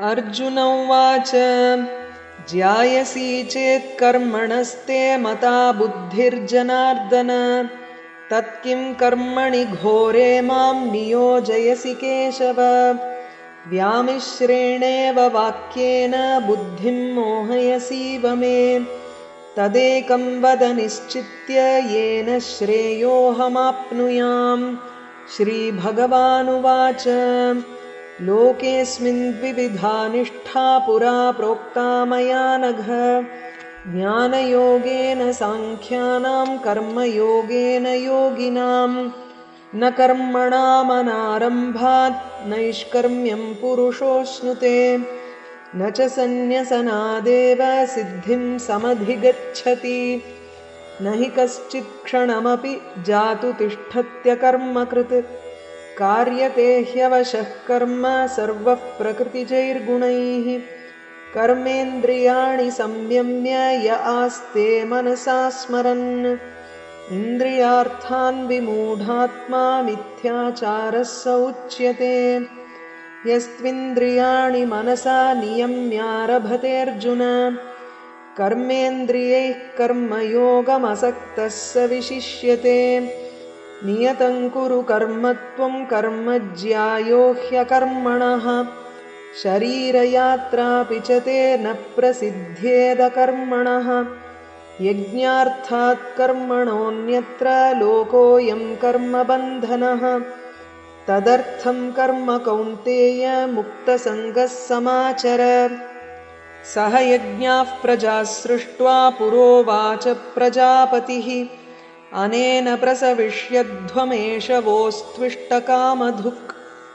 अर्जुन उवाच ज्यायसि चेत् कर्मणस्ते मता बुद्धिर्जनार्दन तत्किं कर्मणि घोरे मां नियोजयसि केशव। व्यामिश्रेणेव वाक्येन बुद्धिं मोहयसीव मे तदेकं वद निश्चित्य येन श्रेयोऽहमाप्नुयाम्। श्रीभगवानुवाच लोकेऽस्मिन् द्विविधा निष्ठा पुरा प्रोक्ता मया नघ ज्ञानयोगेन साङ्ख्यानां कर्मयोगेन योगिनां न कर्मणामनारम्भात् नैष्कर्म्यं पुरुषोऽश्नुते न च सन्न्यसनादेव सिद्धिं समधिगच्छति न हि कश्चित् क्षणमपि जातु तिष्ठत्यकर्मकृत् कार्यते ह्यवशः कर्म सर्वः प्रकृतिजैर्गुणैः कर्मेन्द्रियाणि संयम्य य आस्ते मनसा स्मरन् इन्द्रियार्थान् विमूढात्मा मिथ्याचारः स उच्यते। यस्त्विन्द्रियाणि मनसा नियम्यारभतेऽर्जुन कर्मेन्द्रियैः कर्मयोगमसक्तः स विशिष्यते। नियतं कुरु कर्म त्वं कर्म ज्यायो ह्यकर्मणः शरीरयात्रापि च ते न प्रसिद्ध्येद कर्मणः यज्ञार्थात् कर्मणोऽन्यत्र लोकोऽयं कर्मबन्धनः तदर्थं कर्म कौन्तेय मुक्तसङ्गः समाचर। सह यज्ञाः प्रजाः सृष्ट्वा पुरोवाच प्रजापतिः अनेन प्रसविष्यध्वमेष वोस्त्विष्टकामधुक्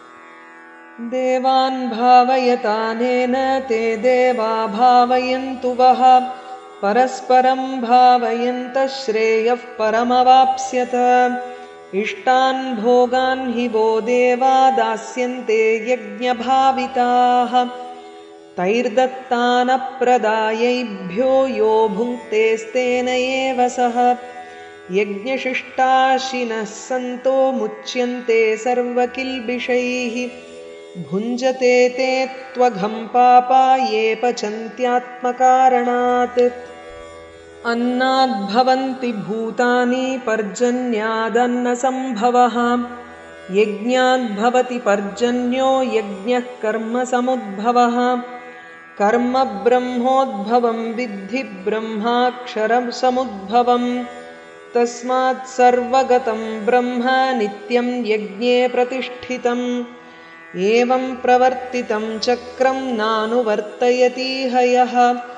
देवान् भावयतानेन ते देवा भावयन्तु वः परस्परं भावयन्तः श्रेयः परमवाप्स्यत। इष्टान् भोगान् हि वो देवा दास्यन्ते यज्ञभाविताः तैर्दत्तानप्रदायैभ्यो यो भुङ्क्तेस्तेन एव सः यज्ञशिष्टाशिनः सन्तो मुच्यन्ते सर्वकिल्बिषैः भुञ्जते ते त्वघं पापा ये पचन्त्यात्मकारणात्। अन्नाद्भवन्ति भूतानि पर्जन्यादन्नसम्भवः यज्ञाद्भवति पर्जन्यो यज्ञः कर्मसमुद्भवः कर्म ब्रह्मोद्भवं विद्धि ब्रह्माक्षरसमुद्भवम् तस्मात् सर्वगतं ब्रह्म नित्यं यज्ञे प्रतिष्ठितम् एवं प्रवर्तितं चक्रं नानुवर्तयतीह यः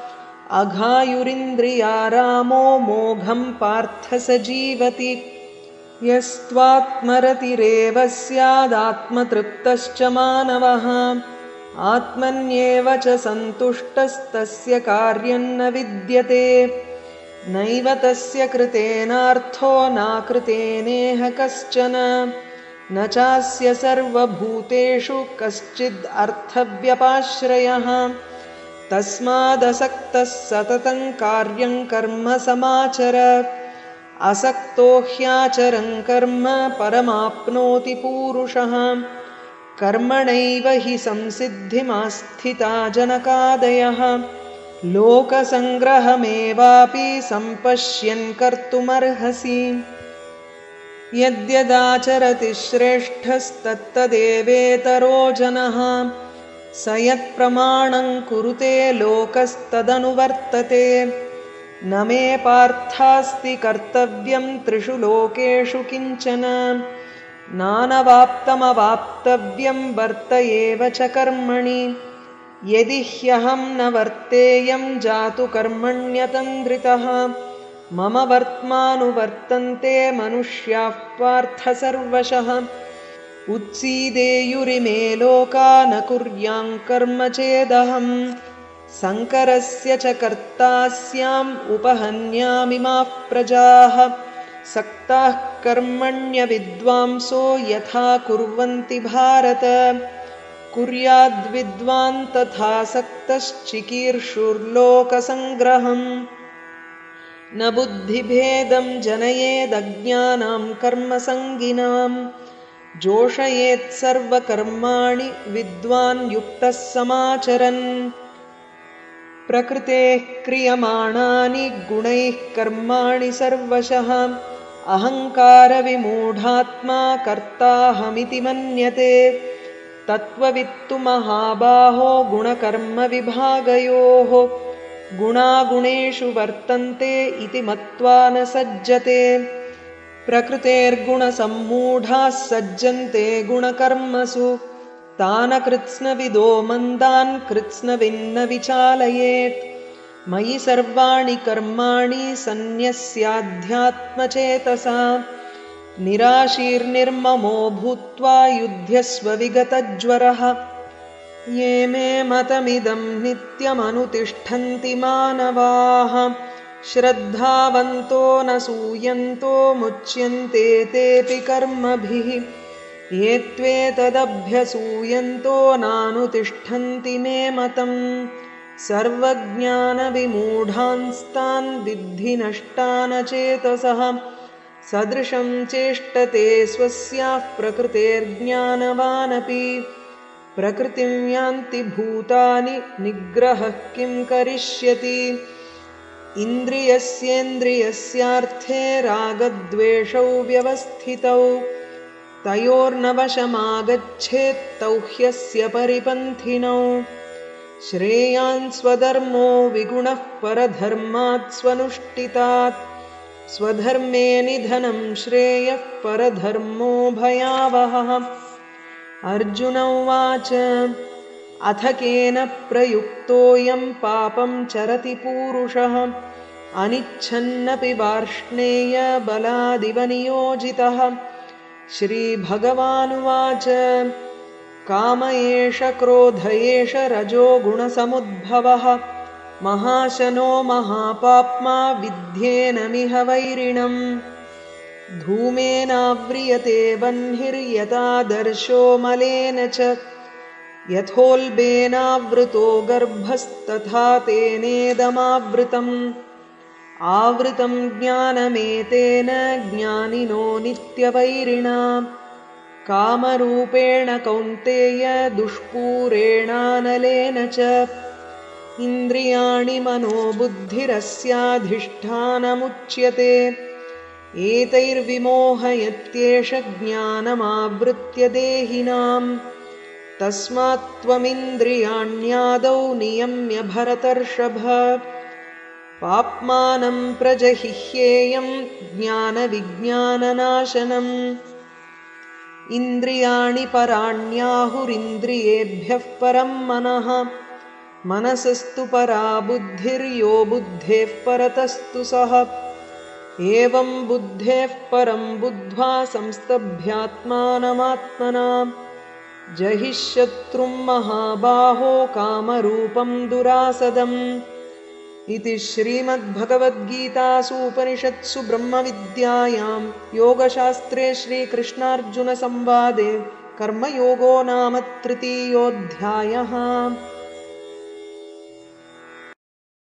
अघायुरिन्द्रियारामो मोघं पार्थ स जीवति यस्त्वात्मरतिरेव स्यादात्मतृप्तश्च मानवः आत्मन्येव च सन्तुष्टस्तस्य कार्यं न विद्यते नैव तस्य कृतेनार्थो नाकृतेनेह कश्चन न चास्य सर्वभूतेषु कश्चिद् अर्थव्यपाश्रयः तस्मादसक्तः सततं कार्यं कर्म समाचर असक्तो ह्याचरन् कर्म परमाप्नोति पूरुषः कर्मणैव हि संसिद्धिमास्थिता जनकादयः लोकसङ्ग्रहमेवापि सम्पश्यन् कर्तुमर्हसि यद्यदाचरति श्रेष्ठस्तत्तदेवेतरो जनः स यत्प्रमाणं कुरुते लोकस्तदनुवर्तते न मे पार्थास्ति कर्तव्यं त्रिषु लोकेषु किञ्चन नानवाप्तमवाप्तव्यं वर्त एव च कर्मणि यदि ह्यहं न वर्तेयं जातु कर्मण्यतन्द्रितः मम वर्त्मानुवर्तन्ते मनुष्याः पार्थ सर्वशः उत्सीदेयुरिमे लोका न कुर्यां कर्म चेदहम् शङ्करस्य च कर्ता स्याम् उपहन्यामिमाः प्रजाः सक्ताः कर्मण्यविद्वांसो यथा कुर्वन्ति भारत कुर्याद्विद्वान् तथा सक्तश्चिकीर्षुर्लोकसङ्ग्रहम् न बुद्धिभेदं जनयेदज्ञानां कर्मसङ्गिनां जोषयेत् सर्वकर्माणि विद्वान् युक्तः समाचरन् प्रकृतेः क्रियमाणानि गुणैः कर्माणि सर्वशः अहङ्कारविमूढात्मा कर्ताहमिति मन्यते तत्त्ववित्तु महाबाहो गुणकर्मविभागयोः गुणागुणेषु वर्तन्ते इति मत्वा न सज्जते प्रकृतेर्गुणसम्मूढाः सज्जन्ते गुणकर्मसु तान् कृत्स्नविदो मन्दान् कृत्स्नविन्न विचालयेत् मयि सर्वाणि कर्माणि सन्न्यस्याध्यात्मचेतसा निराशीर्निर्ममो भूत्वा युध्यस्व विगतज्वरः ये मे मतमिदं नित्यमनुतिष्ठन्ति मानवाः श्रद्धावन्तो न सूयन्तो मुच्यन्ते तेऽपि कर्मभिः ये त्वेतदभ्यसूयन्तो नानुतिष्ठन्ति मे मतम् सर्वज्ञानविमूढांस्तान् विद्धि नष्टान् चेतसः सदृशं चेष्टते स्वस्याः प्रकृतेर्ज्ञानवानपि प्रकृतिं यान्ति भूतानि निग्रहः किं करिष्यति इन्द्रियस्येन्द्रियस्यार्थे रागद्वेषौ व्यवस्थितौ तयोर्नवशमागच्छेत् तौ ह्यस्य परिपन्थिनौ श्रेयान् स्वधर्मो विगुणः परधर्मात् स्वनुष्ठितात् स्वधर्मे निधनं श्रेयः परधर्मो भयावहः अर्जुन उवाच अथ केन प्रयुक्तोऽयं पापं चरति पूरुषः अनिच्छन्नपि वार्ष्णेय बलादिव नियोजितः श्रीभगवानुवाच काम एष क्रोध एष रजो गुणसमुद्भवः महाशनो महापाप्मा विद्येनमिह वैरिणम् धूमेनाव्रियते वह्निर्यथादर्शो मलेन च यथोल्बेनावृतो गर्भस्तथा तेनेदमावृतम् आवृतं ज्ञानमेतेन ज्ञानिनो नित्यवैरिणा कामरूपेण कौन्तेय दुष्पूरेणानलेन च इन्द्रियाणि मनोबुद्धिरस्याधिष्ठानमुच्यते एतैर्विमोहयत्येष ज्ञानमावृत्य देहिनाम् तस्मात् त्वमिन्द्रियाण्यादौ नियम्य भरतर्षभ पाप्मानं प्रजहिह्येयं ज्ञानविज्ञाननाशनम् इन्द्रियाणि पराण्याहुरिन्द्रियेभ्यः परं मनः मनसस्तु परा बुद्धिर्यो बुद्धेः परतस्तु सः एवं बुद्धेः परं बुद्ध्वा संस्तभ्यात्मानमात्मना जहिष्यत्रुं महाबाहो कामरूपं दुरासदम् इति श्रीमद्भगवद्गीतासु उपनिषत्सु ब्रह्मविद्यायां योगशास्त्रे श्रीकृष्णार्जुनसंवादे कर्मयोगो नाम तृतीयोऽध्यायः।